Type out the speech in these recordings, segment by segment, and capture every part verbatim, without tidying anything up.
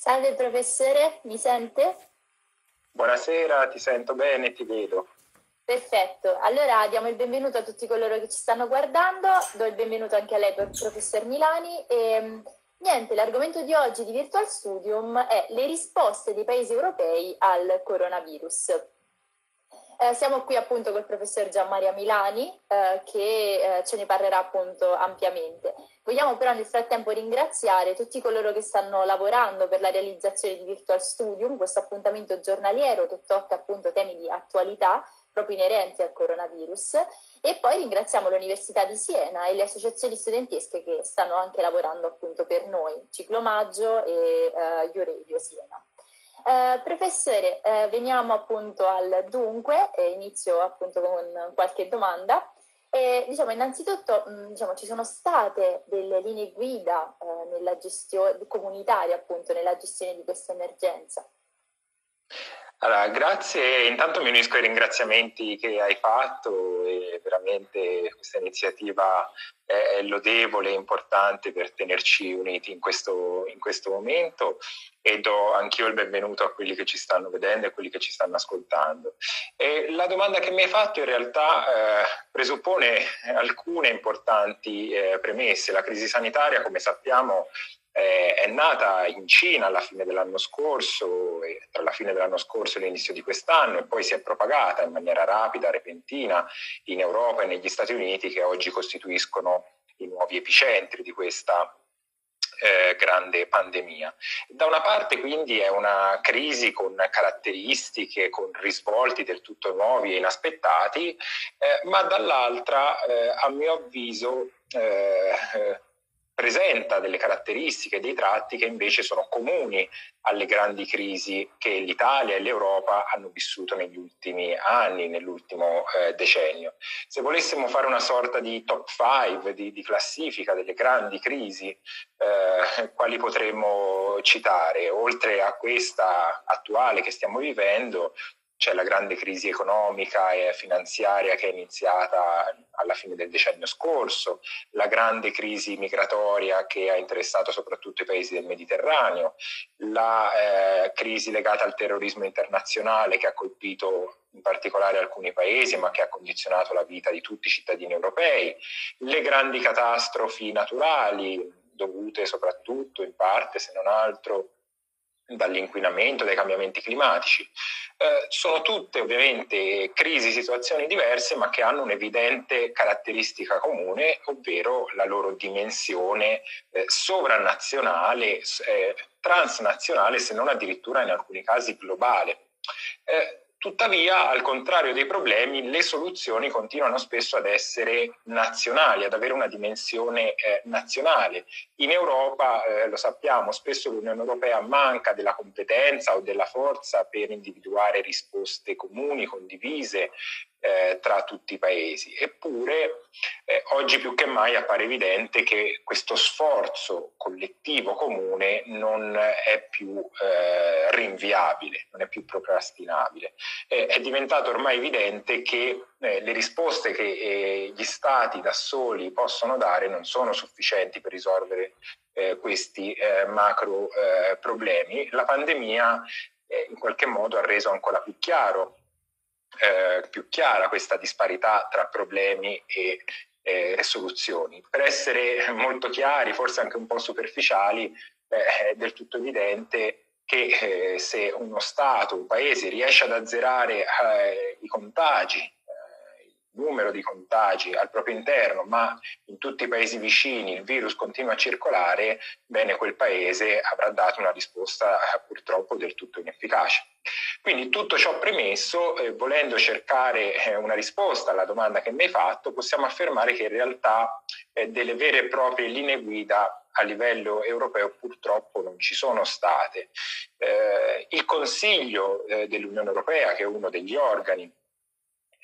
Salve professore, mi sente? Buonasera, ti sento bene, ti vedo. Perfetto, allora diamo il benvenuto a tutti coloro che ci stanno guardando, do il benvenuto anche a lei, professor Milani. E, niente, l'argomento di oggi di Virtual Studium è le risposte dei paesi europei al coronavirus. Eh, siamo qui appunto col professor Gianmaria Milani eh, che eh, ce ne parlerà appunto ampiamente. Vogliamo però nel frattempo ringraziare tutti coloro che stanno lavorando per la realizzazione di Virtual Studium, questo appuntamento giornaliero che tocca appunto temi di attualità proprio inerenti al coronavirus, e poi ringraziamo l'Università di Siena e le associazioni studentesche che stanno anche lavorando appunto per noi, Ciclomaggio e uh, Euradio Siena. Uh, professore, uh, veniamo appunto al dunque, e inizio appunto con qualche domanda. E, diciamo, innanzitutto mh, diciamo, ci sono state delle linee guida uh, nella gestione comunitaria appunto nella gestione di questa emergenza? Allora, grazie, intanto mi unisco ai ringraziamenti che hai fatto e veramente questa iniziativa è lodevole e importante per tenerci uniti in questo, in questo momento, e do anch'io il benvenuto a quelli che ci stanno vedendo e a quelli che ci stanno ascoltando. E la domanda che mi hai fatto in realtà eh, presuppone alcune importanti eh, premesse. La crisi sanitaria, come sappiamo, è nata in Cina alla fine dell'anno scorso, e tra la fine dell'anno scorso e l'inizio di quest'anno, e poi si è propagata in maniera rapida, repentina, in Europa e negli Stati Uniti, che oggi costituiscono i nuovi epicentri di questa eh, grande pandemia. Da una parte quindi è una crisi con caratteristiche, con risvolti del tutto nuovi e inaspettati, eh, ma dall'altra, eh, a mio avviso, eh, presenta delle caratteristiche, dei tratti che invece sono comuni alle grandi crisi che l'Italia e l'Europa hanno vissuto negli ultimi anni, nell'ultimo eh, decennio. Se volessimo fare una sorta di top five, di, di classifica delle grandi crisi, eh, quali potremmo citare? Oltre a questa attuale che stiamo vivendo, c'è la grande crisi economica e finanziaria che è iniziata alla fine del decennio scorso, la grande crisi migratoria che ha interessato soprattutto i paesi del Mediterraneo, la eh, crisi legata al terrorismo internazionale che ha colpito in particolare alcuni paesi, ma che ha condizionato la vita di tutti i cittadini europei, le grandi catastrofi naturali dovute soprattutto in parte, se non altro, dall'inquinamento, dai cambiamenti climatici. Eh, sono tutte ovviamente crisi, situazioni diverse, ma che hanno un'evidente caratteristica comune, ovvero la loro dimensione eh, sovranazionale, eh, transnazionale, se non addirittura in alcuni casi globale. Eh, Tuttavia, al contrario dei problemi, le soluzioni continuano spesso ad essere nazionali, ad avere una dimensione eh, nazionale. In Europa, eh, lo sappiamo, spesso l'Unione Europea manca della competenza o della forza per individuare risposte comuni, condivise eh, tra tutti i paesi. Eppure, eh, oggi più che mai appare evidente che questo sforzo collettivo comune non è più eh, rinviabile, non è più procrastinabile. Eh, è diventato ormai evidente che eh, le risposte che eh, gli stati da soli possono dare non sono sufficienti per risolvere eh, questi eh, macro eh, problemi. La pandemia eh, in qualche modo ha reso ancora più chiaro eh, più chiara questa disparità tra problemi e eh, soluzioni. Per essere molto chiari, forse anche un po' superficiali, eh, è del tutto evidente che eh, se uno Stato, un paese riesce ad azzerare eh, i contagi, eh, il numero di contagi al proprio interno, ma in tutti i paesi vicini il virus continua a circolare, bene, quel paese avrà dato una risposta eh, purtroppo del tutto inefficace. Quindi tutto ciò premesso, eh, volendo cercare eh, una risposta alla domanda che mi hai fatto, possiamo affermare che in realtà eh, delle vere e proprie linee guida a livello europeo purtroppo non ci sono state. Eh, il Consiglio eh, dell'Unione Europea, che è uno degli organi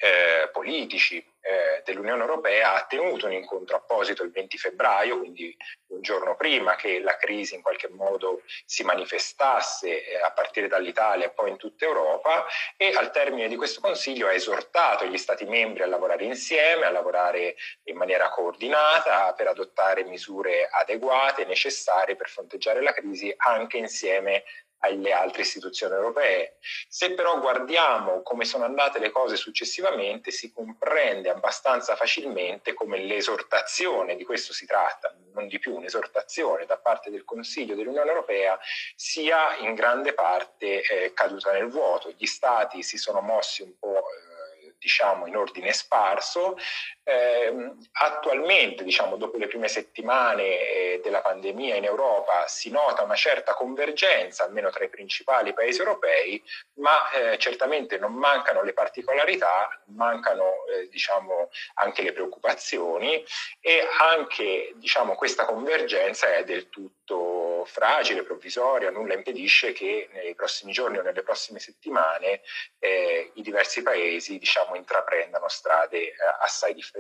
eh, politici eh, dell'Unione Europea ha tenuto un incontro apposito il venti febbraio, quindi un giorno prima che la crisi in qualche modo si manifestasse eh, a partire dall'Italia e poi in tutta Europa, e al termine di questo Consiglio ha esortato gli Stati membri a lavorare insieme, a lavorare in maniera coordinata per adottare misure adeguate e necessarie per fronteggiare la crisi anche insieme alle altre istituzioni europee. Se però guardiamo come sono andate le cose successivamente, si comprende abbastanza facilmente come l'esortazione, di questo si tratta, non di più, un'esortazione da parte del Consiglio dell'Unione Europea sia in grande parte eh, caduta nel vuoto. Gli Stati si sono mossi un po' eh, diciamo in ordine sparso. Eh, attualmente, diciamo, dopo le prime settimane eh, della pandemia in Europa si nota una certa convergenza, almeno tra i principali paesi europei, ma eh, certamente non mancano le particolarità, mancano eh, diciamo anche le preoccupazioni, e anche diciamo questa convergenza è del tutto fragile, provvisoria. Nulla impedisce che nei prossimi giorni o nelle prossime settimane eh, i diversi paesi diciamo intraprendano strade eh, assai differenti.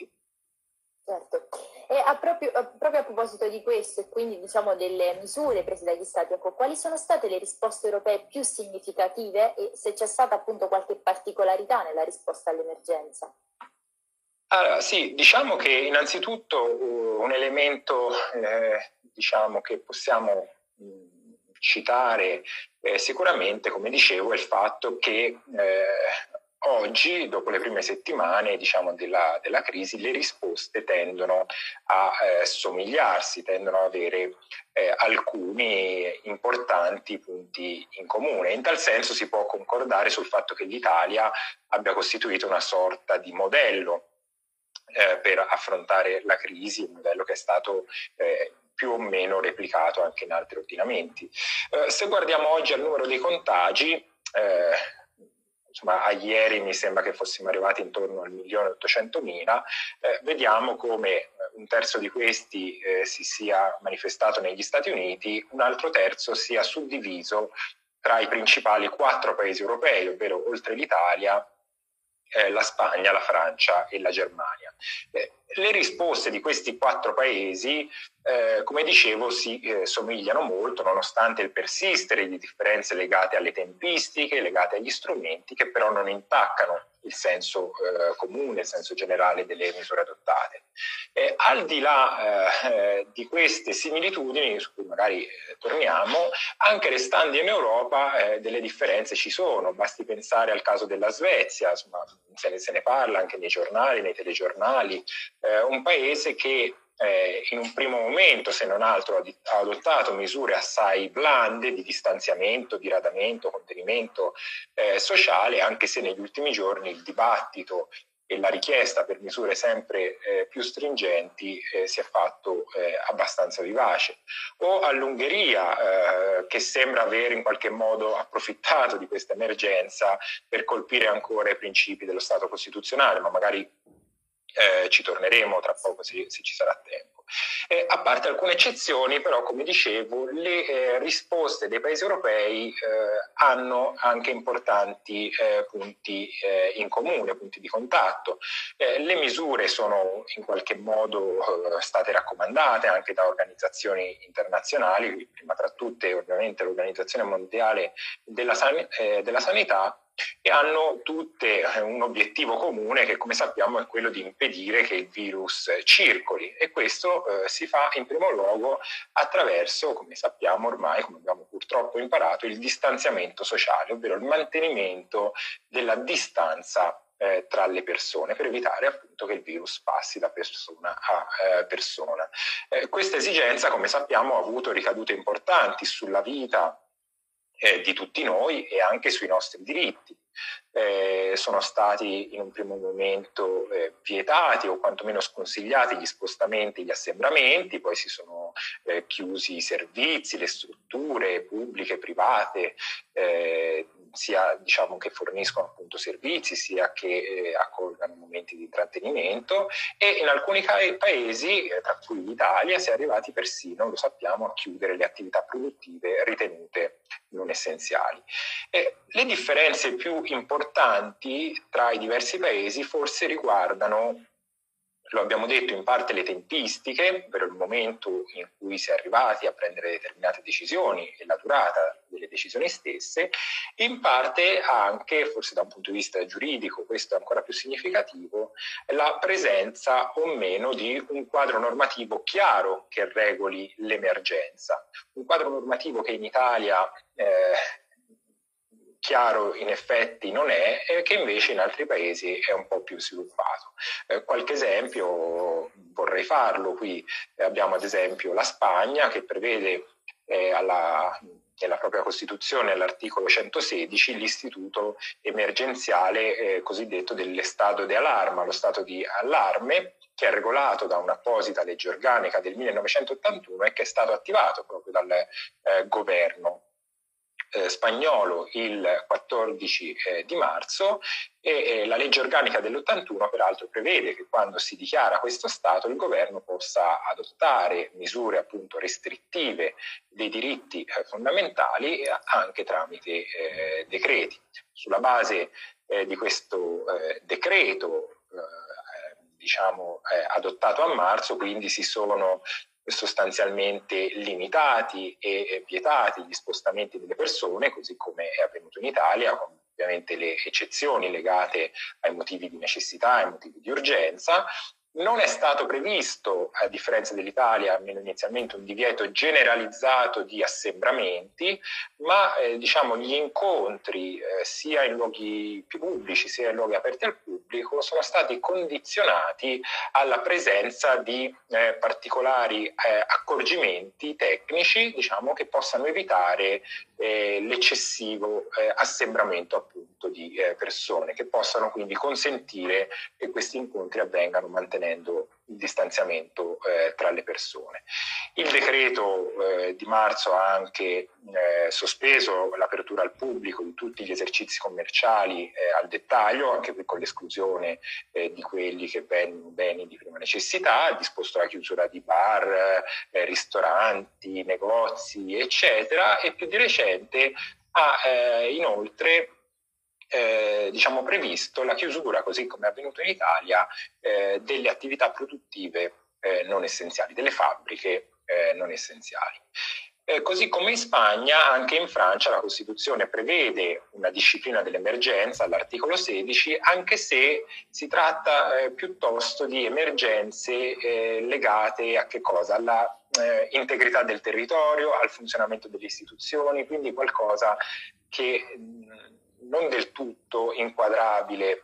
Certo, e a proprio, a proprio a proposito di questo e quindi diciamo delle misure prese dagli Stati, ecco, quali sono state le risposte europee più significative e se c'è stata appunto qualche particolarità nella risposta all'emergenza? Allora, sì, diciamo che innanzitutto uh, un elemento eh, diciamo che possiamo mh, citare eh, sicuramente, come dicevo, è il fatto che eh, oggi, dopo le prime settimane diciamo, della, della crisi, le risposte tendono a eh, somigliarsi, tendono ad avere eh, alcuni importanti punti in comune. In tal senso si può concordare sul fatto che l'Italia abbia costituito una sorta di modello eh, per affrontare la crisi, un modello che è stato eh, più o meno replicato anche in altri ordinamenti. Eh, se guardiamo oggi al numero dei contagi, eh, insomma, a ieri mi sembra che fossimo arrivati intorno al milione e ottocentomila, eh, vediamo come un terzo di questi eh, si sia manifestato negli Stati Uniti, un altro terzo sia suddiviso tra i principali quattro paesi europei, ovvero oltre l'Italia, eh, la Spagna, la Francia e la Germania. Eh, le risposte di questi quattro paesi, eh, come dicevo, si eh, somigliano molto, nonostante il persistere di differenze legate alle tempistiche, legate agli strumenti, che però non intaccano il senso eh, comune, il senso generale delle misure adottate. Eh, al di là eh, di queste similitudini, su cui magari eh, torniamo, anche restando in Europa eh, delle differenze ci sono. Basti pensare al caso della Svezia, insomma, se ne, se ne parla anche nei giornali, nei telegiornali, eh, un paese che Eh, in un primo momento, se non altro, ha adottato misure assai blande di distanziamento, di radamento, contenimento eh, sociale, anche se negli ultimi giorni il dibattito e la richiesta per misure sempre eh, più stringenti eh, si è fatto eh, abbastanza vivace. O all'Ungheria, eh, che sembra aver in qualche modo approfittato di questa emergenza per colpire ancora i principi dello Stato costituzionale, ma magari Eh, ci torneremo tra poco se, se ci sarà tempo. Eh, a parte alcune eccezioni, però, come dicevo, le eh, risposte dei paesi europei eh, hanno anche importanti eh, punti eh, in comune, punti di contatto. Eh, le misure sono in qualche modo eh, state raccomandate anche da organizzazioni internazionali, prima tra tutte ovviamente l'Organizzazione Mondiale della, San- eh, della Sanità, e hanno tutte un obiettivo comune che, come sappiamo, è quello di impedire che il virus circoli, e questo eh, si fa in primo luogo attraverso, come sappiamo ormai, come abbiamo purtroppo imparato, il distanziamento sociale, ovvero il mantenimento della distanza eh, tra le persone, per evitare appunto che il virus passi da persona a eh, persona. Eh, questa esigenza, come sappiamo, ha avuto ricadute importanti sulla vita Eh, di tutti noi e anche sui nostri diritti. Eh, sono stati in un primo momento eh, vietati o quantomeno sconsigliati gli spostamenti, gli assembramenti, poi si sono eh, chiusi i servizi, le strutture pubbliche, private, eh, sia diciamo che forniscono appunto servizi, sia che eh, accolgano momenti di intrattenimento, e in alcuni paesi, eh, tra cui l'Italia, si è arrivati persino, lo sappiamo, a chiudere le attività produttive ritenute non essenziali. Eh, le differenze più importanti tra i diversi paesi forse riguardano, lo abbiamo detto, in parte le tempistiche, ovvero il momento in cui si è arrivati a prendere determinate decisioni e la durata delle decisioni stesse, in parte anche, forse da un punto di vista giuridico, questo è ancora più significativo, la presenza o meno di un quadro normativo chiaro che regoli l'emergenza. Un quadro normativo che in Italia eh, chiaro in effetti non è, e che invece in altri paesi è un po' più sviluppato. Eh, qualche esempio vorrei farlo qui. Eh, abbiamo ad esempio la Spagna, che prevede eh, alla, nella propria Costituzione, all'articolo centosedici, l'istituto emergenziale eh, cosiddetto dell'estato di allarma, lo stato di allarme, che è regolato da un'apposita legge organica del millenovecentottantuno e che è stato attivato proprio dal eh, governo Eh, spagnolo il quattordici eh, di marzo, e eh, la legge organica dell'ottantuno peraltro prevede che quando si dichiara questo stato il governo possa adottare misure appunto restrittive dei diritti eh, fondamentali eh, anche tramite eh, decreti. Sulla base eh, di questo eh, decreto eh, diciamo eh, adottato a marzo, quindi si sono sostanzialmente limitati e vietati gli spostamenti delle persone, così come è avvenuto in Italia, con ovviamente le eccezioni legate ai motivi di necessità, ai motivi di urgenza. Non è stato previsto, a differenza dell'Italia, almeno inizialmente, un divieto generalizzato di assembramenti, ma eh, diciamo gli incontri eh, sia in luoghi più pubblici sia in luoghi aperti al pubblico sono stati condizionati alla presenza di eh, particolari eh, accorgimenti tecnici, diciamo, che possano evitare eh, l'eccessivo eh, assembramento appunto di eh, persone, che possano quindi consentire che questi incontri avvengano mantenendo il distanziamento eh, tra le persone. Il decreto eh, di marzo ha anche eh, sospeso l'apertura al pubblico di tutti gli esercizi commerciali eh, al dettaglio, anche qui con l'esclusione eh, di quelli che vendono beni di prima necessità, ha disposto la chiusura di bar, eh, ristoranti, negozi, eccetera, e più di recente ha eh, inoltre Eh, diciamo previsto la chiusura, così come è avvenuto in Italia, eh, delle attività produttive eh, non essenziali, delle fabbriche eh, non essenziali. Eh, così come in Spagna, anche in Francia la Costituzione prevede una disciplina dell'emergenza all'articolo sedici, anche se si tratta eh, piuttosto di emergenze eh, legate a che cosa? Alla eh, integrità del territorio, al funzionamento delle istituzioni, quindi qualcosa che mh, non del tutto inquadrabile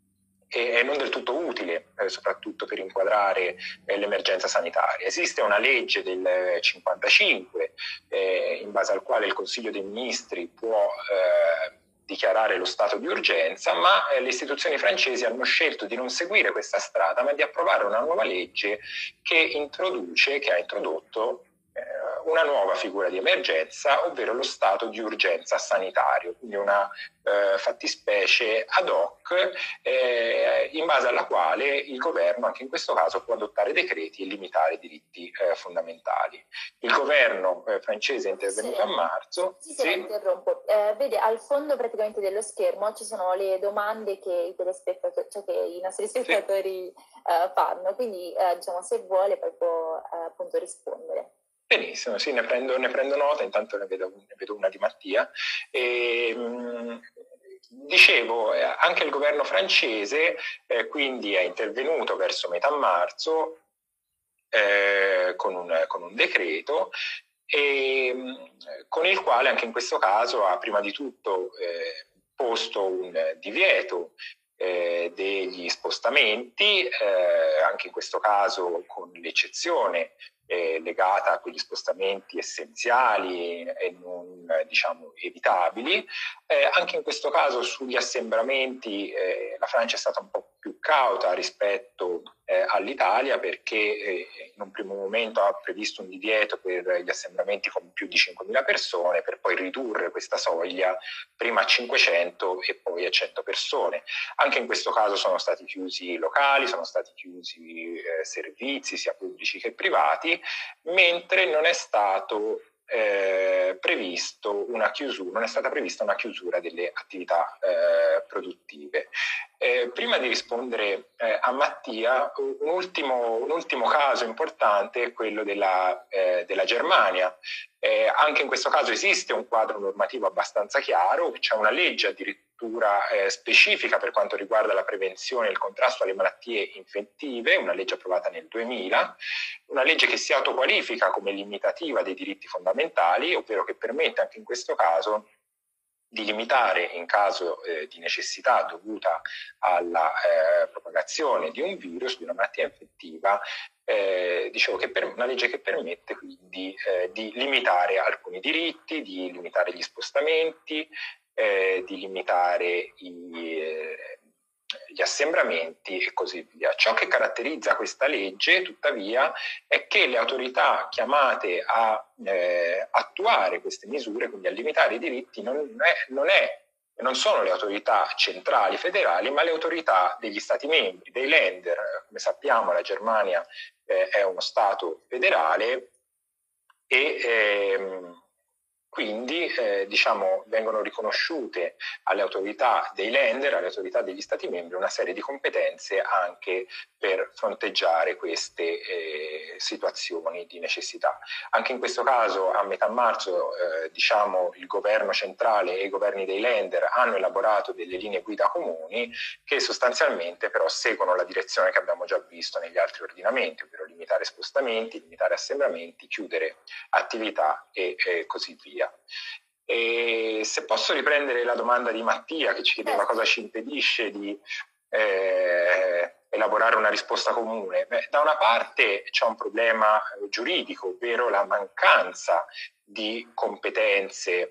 e non del tutto utile, eh, soprattutto per inquadrare eh, l'emergenza sanitaria. Esiste una legge del cinquantacinque eh, in base al quale il Consiglio dei Ministri può eh, dichiarare lo stato di urgenza, ma eh, le istituzioni francesi hanno scelto di non seguire questa strada, ma di approvare una nuova legge che introduce, che ha introdotto una nuova figura di emergenza, ovvero lo stato di urgenza sanitario, quindi una eh, fattispecie ad hoc eh, in base alla quale il governo, anche in questo caso, può adottare decreti e limitare i diritti eh, fondamentali. Il governo eh, francese è intervenuto sì. a marzo. Sì, sì, interrompo. Eh, vede, al fondo praticamente dello schermo ci sono le domande che i telespettatori, cioè che i nostri spettatori sì. eh, fanno, quindi eh, diciamo, se vuole poi può eh, appunto rispondere. Benissimo, sì, ne prendo, ne prendo nota, intanto ne vedo, ne vedo una di Mattia. E, mh, dicevo, eh, anche il governo francese eh, quindi è intervenuto verso metà marzo eh, con, un, con un decreto e, mh, con il quale anche in questo caso ha prima di tutto eh, posto un divieto eh, degli spostamenti, eh, anche in questo caso con l'eccezione Eh, legata a quegli spostamenti essenziali e non diciamo evitabili. Eh, anche in questo caso sugli assembramenti eh, la Francia è stata un po' più cauta rispetto eh, all'Italia, perché eh, in un primo momento ha previsto un divieto per gli assembramenti con più di cinquemila persone, per poi ridurre questa soglia prima a cinquecento e poi a cento persone. Anche in questo caso sono stati chiusi i locali, sono stati chiusi eh, servizi sia pubblici che privati, mentre non è stato Eh, previsto una chiusura, non è stata prevista una chiusura delle attività eh, produttive. Eh, prima di rispondere eh, a Mattia, un ultimo, un ultimo caso importante è quello della, eh, della Germania. Eh, anche in questo caso esiste un quadro normativo abbastanza chiaro, c'è una legge addirittura eh, specifica per quanto riguarda la prevenzione e il contrasto alle malattie infettive, una legge approvata nel duemila, una legge che si autoqualifica come limitativa dei diritti fondamentali, ovvero che permette anche in questo caso di limitare in caso eh, di necessità dovuta alla eh, propagazione di un virus, di una malattia infettiva, eh, dicevo che per, una legge che permette quindi eh, di limitare alcuni diritti, di limitare gli spostamenti, eh, di limitare i, eh, gli assembramenti e così via. Ciò che caratterizza questa legge, tuttavia, è che le autorità chiamate a eh, attuare queste misure, quindi a limitare i diritti, non, è, non, è, non sono le autorità centrali federali, ma le autorità degli Stati membri, dei Länder. Come sappiamo, la Germania eh, è uno Stato federale e ehm, quindi eh, diciamo, vengono riconosciute alle autorità dei Länder, alle autorità degli Stati membri, una serie di competenze anche per fronteggiare queste eh, situazioni di necessità. Anche in questo caso, a metà marzo, eh, diciamo, il governo centrale e i governi dei Länder hanno elaborato delle linee guida comuni che sostanzialmente però seguono la direzione che abbiamo già visto negli altri ordinamenti, ovvero limitare spostamenti, limitare assembramenti, chiudere attività e eh, così via. E se posso riprendere la domanda di Mattia, che ci chiedeva cosa ci impedisce di eh, elaborare una risposta comune. Beh, da una parte c'è un problema giuridico, ovvero la mancanza di competenze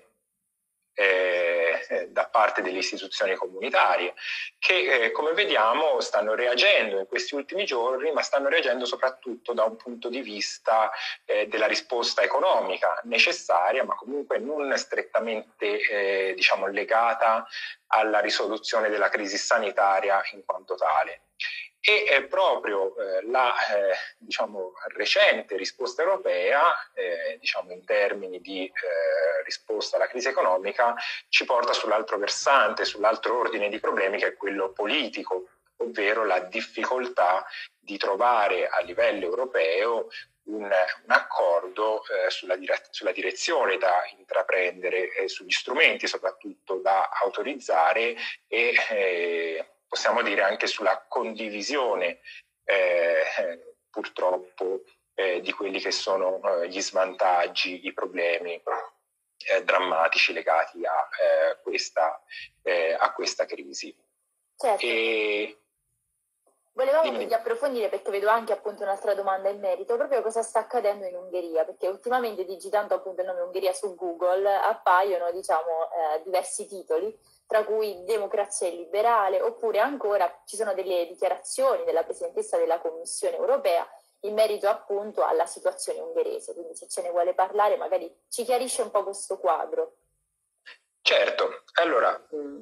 Eh, da parte delle istituzioni comunitarie che eh, come vediamo stanno reagendo in questi ultimi giorni, ma stanno reagendo soprattutto da un punto di vista eh, della risposta economica necessaria, ma comunque non strettamente eh, diciamo legata alla risoluzione della crisi sanitaria in quanto tale. E eh, proprio eh, la eh, diciamo, recente risposta europea, eh, diciamo in termini di eh, risposta alla crisi economica, ci porta sull'altro versante, sull'altro ordine di problemi, che è quello politico, ovvero la difficoltà di trovare a livello europeo un, un accordo eh, sulla, dire- sulla direzione da intraprendere, eh, sugli strumenti soprattutto da autorizzare e eh, possiamo dire anche sulla condivisione eh, purtroppo eh, di quelli che sono eh, gli svantaggi, i problemi eh, drammatici legati a, eh, questa, eh, a questa crisi. Certo. E... Volevamo quindi approfondire, perché vedo anche appunto un'altra domanda in merito, proprio cosa sta accadendo in Ungheria, perché ultimamente digitando appunto il nome Ungheria su Google appaiono diciamo eh, diversi titoli, tra cui democrazia liberale, oppure ancora ci sono delle dichiarazioni della Presidentessa della Commissione europea in merito appunto alla situazione ungherese, quindi se ce ne vuole parlare magari ci chiarisce un po' questo quadro. Certo, allora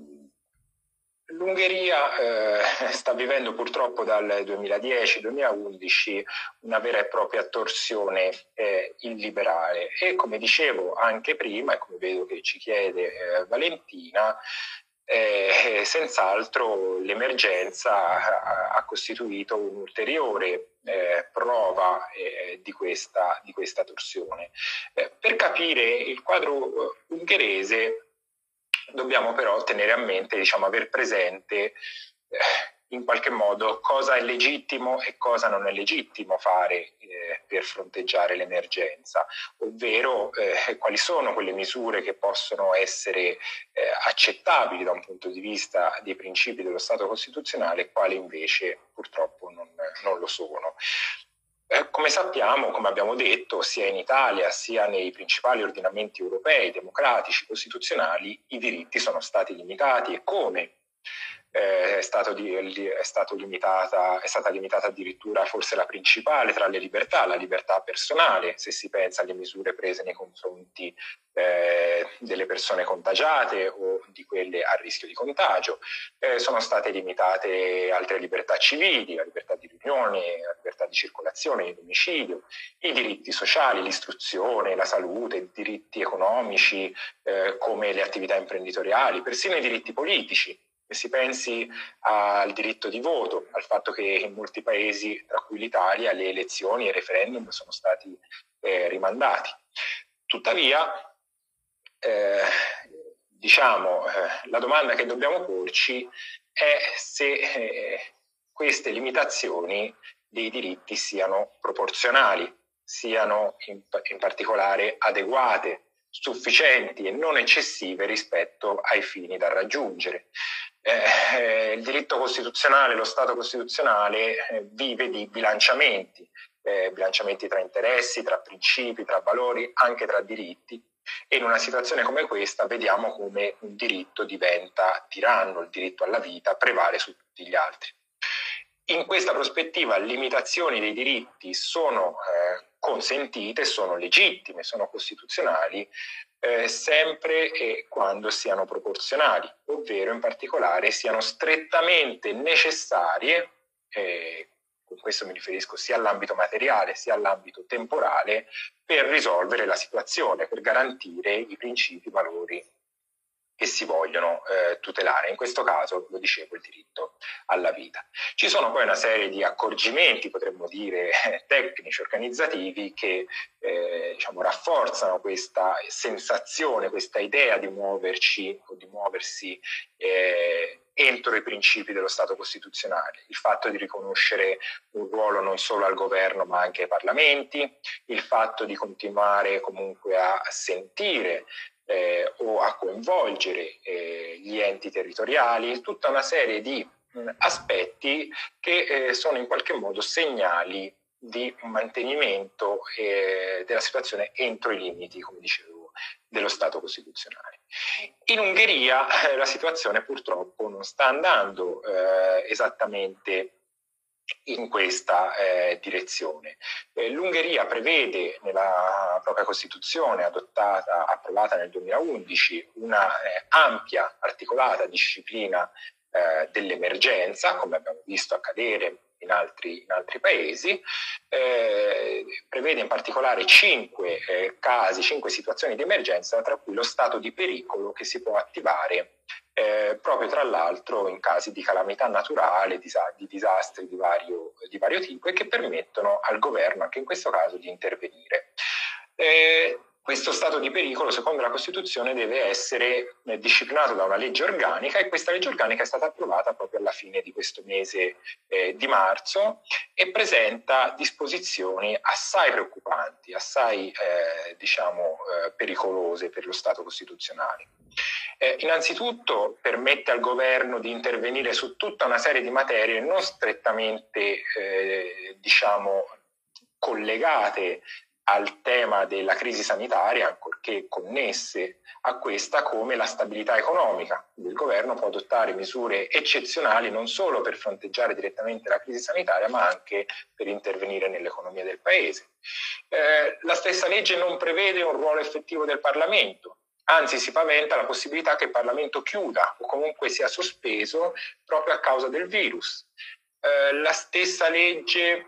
l'Ungheria eh, sta vivendo purtroppo dal duemiladieci duemilaundici una vera e propria torsione eh, illiberale e, come dicevo anche prima e come vedo che ci chiede eh, Valentina, eh, senz'altro l'emergenza ha, ha costituito un'ulteriore eh, prova eh, di, questa, di questa torsione. Eh, per capire il quadro ungherese dobbiamo però tenere a mente, diciamo, aver presente eh, in qualche modo cosa è legittimo e cosa non è legittimo fare eh, per fronteggiare l'emergenza, ovvero eh, quali sono quelle misure che possono essere eh, accettabili da un punto di vista dei principi dello Stato costituzionale e quali invece purtroppo non, non lo sono. Eh, come sappiamo, come abbiamo detto, sia in Italia sia nei principali ordinamenti europei, democratici, costituzionali, i diritti sono stati limitati e come. eh, è, stato di, è, stato limitata, è stata limitata addirittura forse la principale tra le libertà, la libertà personale, se si pensa alle misure prese nei confronti eh, delle persone contagiate o di quelle a rischio di contagio. Eh, sono state limitate altre libertà civili, la libertà di riunione, la libertà di circolazione, di domicilio, i diritti sociali, l'istruzione, la salute, i diritti economici eh, come le attività imprenditoriali, persino i diritti politici. Se si pensi al diritto di voto, al fatto che in molti paesi, tra cui l'Italia, le elezioni e i referendum sono stati eh, rimandati. Tuttavia, eh, diciamo, eh, la domanda che dobbiamo porci è se eh, queste limitazioni dei diritti siano proporzionali, siano in, in particolare adeguate, sufficienti e non eccessive rispetto ai fini da raggiungere. Eh, il diritto costituzionale, lo Stato costituzionale eh, vive di bilanciamenti, eh, bilanciamenti tra interessi, tra principi, tra valori, anche tra diritti, e in una situazione come questa vediamo come un diritto diventa tiranno, il diritto alla vita prevale su tutti gli altri. In questa prospettiva limitazioni dei diritti sono eh, consentite, sono legittime, sono costituzionali, eh, sempre e quando siano proporzionali, ovvero in particolare siano strettamente necessarie, eh, con questo mi riferisco sia all'ambito materiale sia all'ambito temporale, per risolvere la situazione, per garantire i principi, i valori che si vogliono eh, tutelare. In questo caso, lo dicevo, il diritto alla vita. Ci sono poi una serie di accorgimenti, potremmo dire, tecnici, organizzativi, che eh, diciamo, rafforzano questa sensazione, questa idea di muoverci o di muoversi eh, entro i principi dello Stato costituzionale. Il fatto di riconoscere un ruolo non solo al governo ma anche ai parlamenti, il fatto di continuare comunque a sentire Eh, o a coinvolgere eh, gli enti territoriali, tutta una serie di mh, aspetti che eh, sono in qualche modo segnali di mantenimento eh, della situazione entro i limiti, come dicevo, dello Stato costituzionale. In Ungheria eh, la situazione purtroppo non sta andando eh, esattamente in questa eh, direzione. Eh, L'Ungheria prevede nella propria Costituzione, adottata, approvata nel duemilaundici, una eh, ampia, articolata disciplina eh, dell'emergenza, come abbiamo visto accadere in altri, in altri paesi, eh, prevede in particolare cinque eh, casi, cinque situazioni di emergenza, tra cui lo stato di pericolo che si può attivare Eh, proprio tra l'altro in casi di calamità naturale, disa- di disastri di vario, di vario tipo, e che permettono al governo, anche in questo caso, di intervenire. Eh, questo stato di pericolo, secondo la Costituzione, deve essere eh, disciplinato da una legge organica, e questa legge organica è stata approvata proprio alla fine di questo mese eh, di marzo e presenta disposizioni assai preoccupanti, assai eh, diciamo eh, pericolose per lo Stato costituzionale. Eh, innanzitutto permette al governo di intervenire su tutta una serie di materie non strettamente eh, diciamo collegate al tema della crisi sanitaria, ancorché connesse a questa, come la stabilità economica. Il governo può adottare misure eccezionali non solo per fronteggiare direttamente la crisi sanitaria, ma anche per intervenire nell'economia del paese. Eh, la stessa legge non prevede un ruolo effettivo del Parlamento. Anzi, si paventa la possibilità che il Parlamento chiuda o comunque sia sospeso proprio a causa del virus. Eh, la stessa legge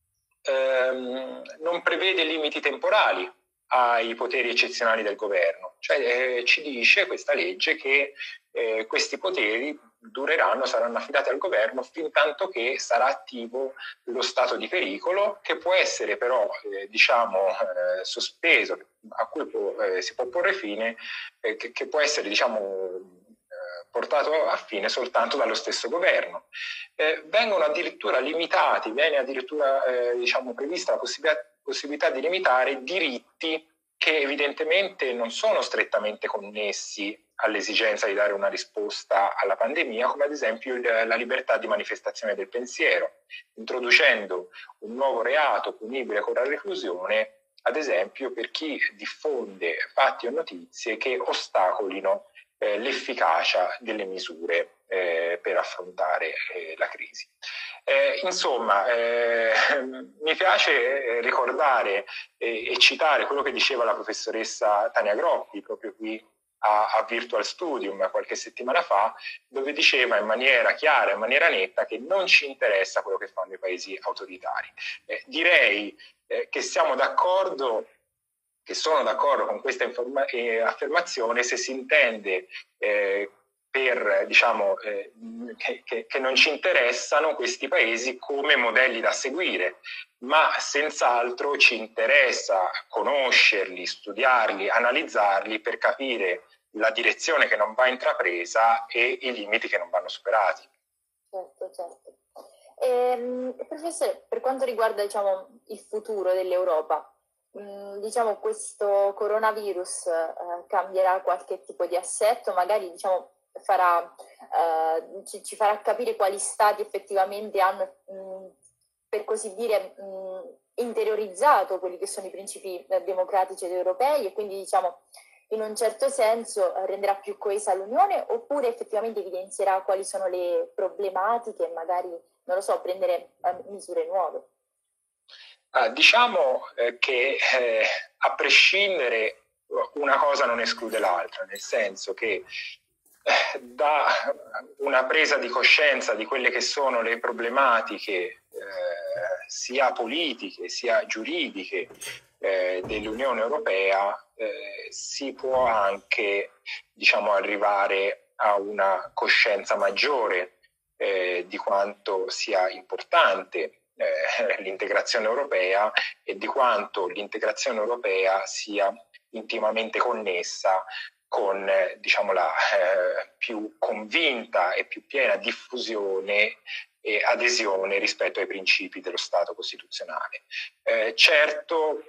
ehm, non prevede limiti temporali ai poteri eccezionali del governo. Cioè eh, ci dice questa legge che eh, questi poteri dureranno, saranno affidati al governo fin tanto che sarà attivo lo stato di pericolo, che può essere però eh, diciamo eh, sospeso, a cui può, eh, si può porre fine, eh, che, che può essere diciamo eh, portato a fine soltanto dallo stesso governo. Eh, vengono addirittura limitati, viene addirittura eh, diciamo prevista la possibilità, possibilità di limitare diritti che evidentemente non sono strettamente connessi all'esigenza di dare una risposta alla pandemia, come ad esempio il, la libertà di manifestazione del pensiero, introducendo un nuovo reato punibile con la reclusione, ad esempio per chi diffonde fatti o notizie che ostacolino eh, l'efficacia delle misure eh, per affrontare eh, la crisi. Eh, insomma, eh, mi piace ricordare e, e citare quello che diceva la professoressa Tania Groppi proprio qui a, a Virtual Studium qualche settimana fa, dove diceva in maniera chiara, in maniera netta, che non ci interessa quello che fanno i paesi autoritari. Eh, direi eh, che siamo d'accordo, che sono d'accordo con questa informa- eh, affermazione se si intende eh, per, diciamo, eh, che, che, che non ci interessano questi paesi come modelli da seguire, ma senz'altro ci interessa conoscerli, studiarli, analizzarli per capire la direzione che non va intrapresa e i limiti che non vanno superati. Certo, certo. Ehm, professore, per quanto riguarda, diciamo, il futuro dell'Europa, mh, diciamo questo coronavirus eh, cambierà qualche tipo di assetto, magari, diciamo, farà, eh, ci, ci farà capire quali stati effettivamente hanno, mh, per così dire, mh, interiorizzato quelli che sono i principi eh, democratici ed europei, e quindi, diciamo, in un certo senso renderà più coesa l'Unione, oppure effettivamente evidenzierà quali sono le problematiche e magari, non lo so, prendere misure nuove? Ah, diciamo eh, che eh, a prescindere una cosa non esclude l'altra, nel senso che eh, da una presa di coscienza di quelle che sono le problematiche eh, sia politiche sia giuridiche eh, dell'Unione Europea eh, si può anche, diciamo, arrivare a una coscienza maggiore eh, di quanto sia importante eh, l'integrazione europea e di quanto l'integrazione europea sia intimamente connessa con eh, diciamo, la eh, più convinta e più piena diffusione e adesione rispetto ai principi dello Stato costituzionale. Eh, certo,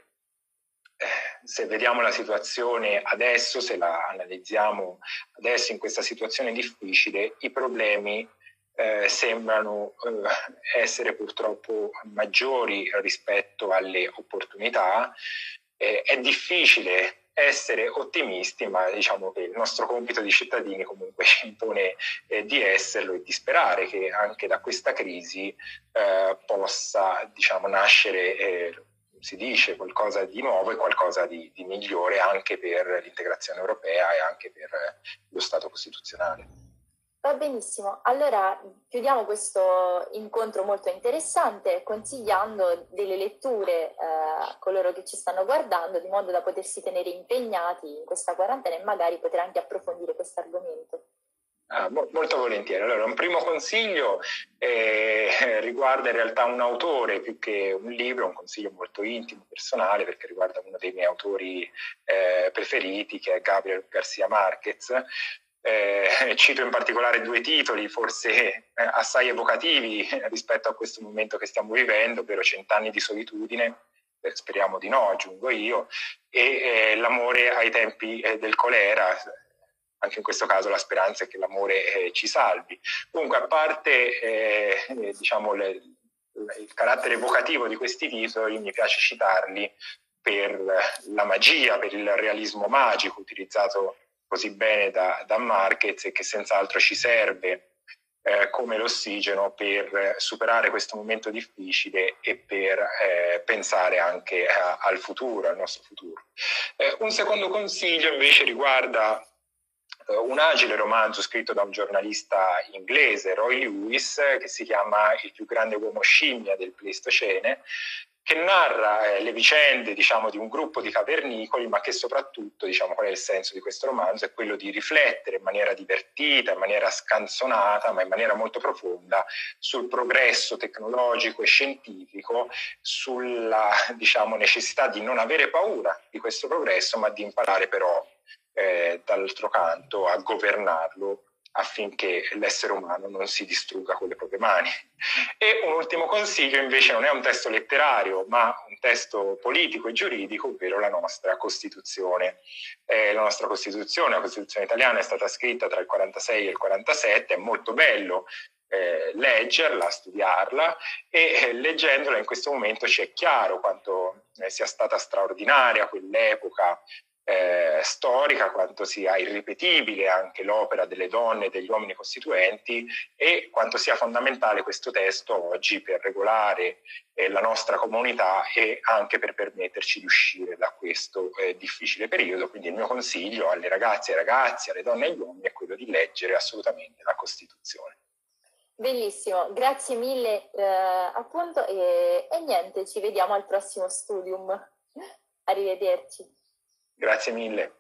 eh, se vediamo la situazione adesso, se la analizziamo adesso in questa situazione difficile, i problemi eh, sembrano eh, essere purtroppo maggiori rispetto alle opportunità. Eh, è difficile essere ottimisti, ma diciamo che il nostro compito di cittadini comunque ci impone eh, di esserlo e di sperare che anche da questa crisi eh, possa, diciamo, nascere, eh, si dice, qualcosa di nuovo e qualcosa di, di migliore anche per l'integrazione europea e anche per lo Stato costituzionale. Va benissimo, allora chiudiamo questo incontro molto interessante consigliando delle letture eh, a coloro che ci stanno guardando, di modo da potersi tenere impegnati in questa quarantena e magari poter anche approfondire questo argomento. Ah, mo- molto volentieri. Allora, un primo consiglio eh, riguarda in realtà un autore più che un libro, un consiglio molto intimo, personale, perché riguarda uno dei miei autori eh, preferiti, che è Gabriel García Márquez. Eh, cito in particolare due titoli forse eh, assai evocativi rispetto a questo momento che stiamo vivendo, ovvero Cent'anni di solitudine, eh, speriamo di no, aggiungo io, e eh, L'amore ai tempi eh, del colera. Anche in questo caso la speranza è che l'amore eh, ci salvi. Comunque, a parte eh, diciamo le, il carattere evocativo di questi titoli, mi piace citarli per la magia, per il realismo magico utilizzato così bene da, da Márquez, e che senz'altro ci serve eh, come l'ossigeno per superare questo momento difficile e per eh, pensare anche a, al futuro, al nostro futuro. Eh, un secondo consiglio invece riguarda eh, un agile romanzo scritto da un giornalista inglese, Roy Lewis, che si chiama Il più grande uomo scimmia del Pleistocene, che narra eh, le vicende, diciamo, di un gruppo di cavernicoli, ma che soprattutto, diciamo, qual è il senso di questo romanzo? È quello di riflettere in maniera divertita, in maniera scanzonata, ma in maniera molto profonda sul progresso tecnologico e scientifico, sulla, diciamo, necessità di non avere paura di questo progresso, ma di imparare però eh, dall'altro canto a governarlo affinché l'essere umano non si distrugga con le proprie mani. E un ultimo consiglio invece non è un testo letterario, ma un testo politico e giuridico, ovvero la nostra Costituzione. Eh, la nostra Costituzione, la Costituzione italiana, è stata scritta tra il quarantasei e il quarantasette, è molto bello eh, leggerla, studiarla, e eh, leggendola in questo momento ci è chiaro quanto eh, sia stata straordinaria quell'epoca eh, storica, quanto sia irripetibile anche l'opera delle donne e degli uomini costituenti e quanto sia fondamentale questo testo oggi per regolare eh, la nostra comunità e anche per permetterci di uscire da questo eh, difficile periodo. Quindi il mio consiglio alle ragazze e ai ragazzi, alle donne e agli uomini è quello di leggere assolutamente la Costituzione. Bellissimo, grazie mille eh, appunto e, e niente, ci vediamo al prossimo studium. Arrivederci. Grazie mille.